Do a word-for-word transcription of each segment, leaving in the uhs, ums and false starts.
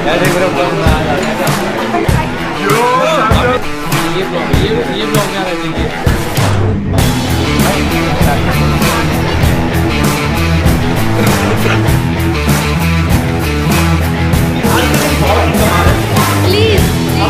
यार एक ब्लॉग में आ जाएगा ये ब्लॉग ये ये ब्लॉग में आना चाहिए। Please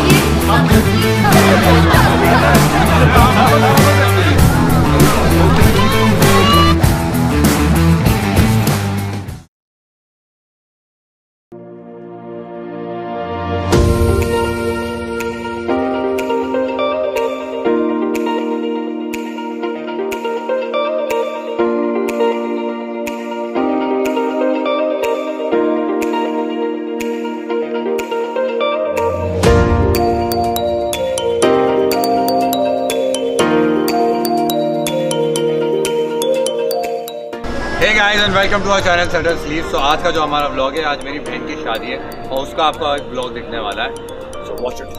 Hey guys and welcome to our channel Subtle Sleeves। तो आज का जो हमारा व्लॉग है, आज मेरी बहन की शादी है और उसका आपका एक व्लॉग दिखने वाला है, सो वॉच इट।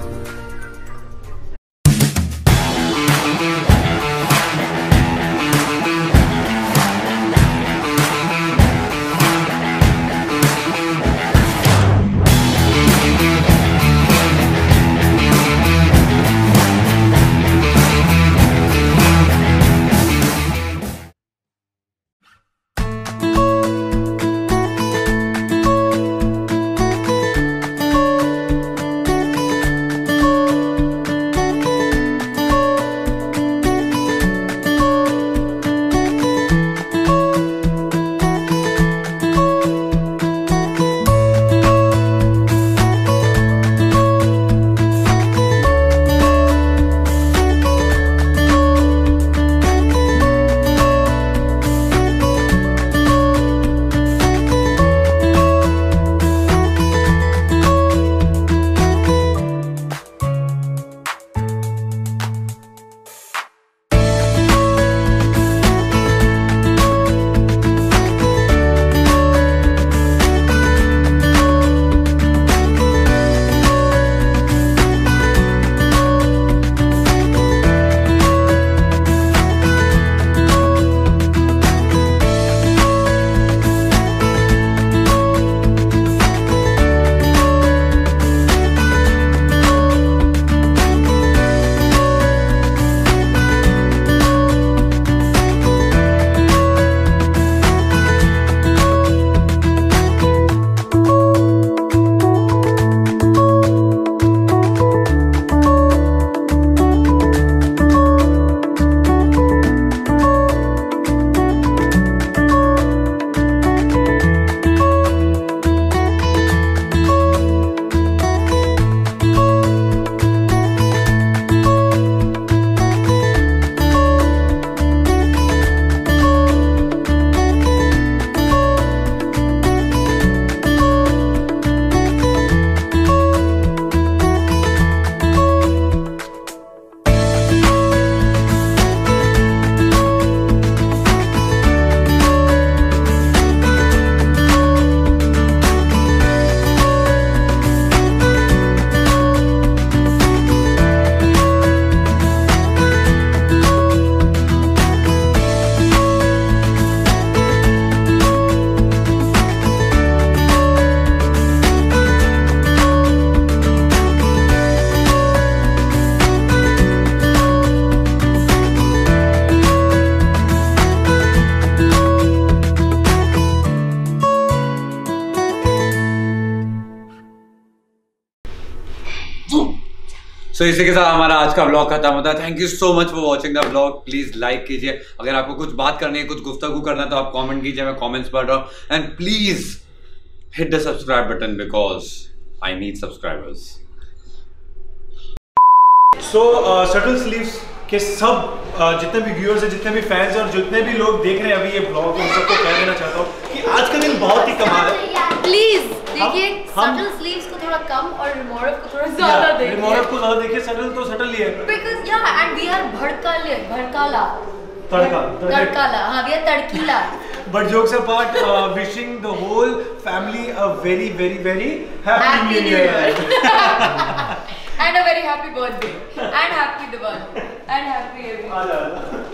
तो इसी के साथ हमारा आज का व्लॉग खत्म होता है। Thank you so much for watching the vlog. Please like कीजिए, अगर आपको कुछ बात करनी है, कुछ गुफ्तगू करना है तो आप कमेंट कीजिए, मैं कमेंट्स पढ़ रहा हूँ। And please hit the subscribe button because I need subscribers. So subtle sleeves के सब uh, जितने भी व्यूअर्स हैं, जितने भी फैंस हैं और जितने भी लोग देख रहे हैं अभी ये ब्लॉग, उन सबको कह देना चाहता हूँ कि आज का दिन बहुत ही कमाल है। प्लीज देखिए सटल स्लीव्स को थोड़ा कम और रिमोरव को थोड़ा ज्यादा देखिए। रिमोरव को ज्यादा देखिए, सटल तो सटल ही है। बिकॉज़ या एंड वी आर भड़काले भड़काला तड़का तड़काला हाँ वी आर तड़कीला। But jokes apart, uh, wishing the whole family a very very very happy, happy new year, year. and a very happy birthday and happy Diwali and happy everything.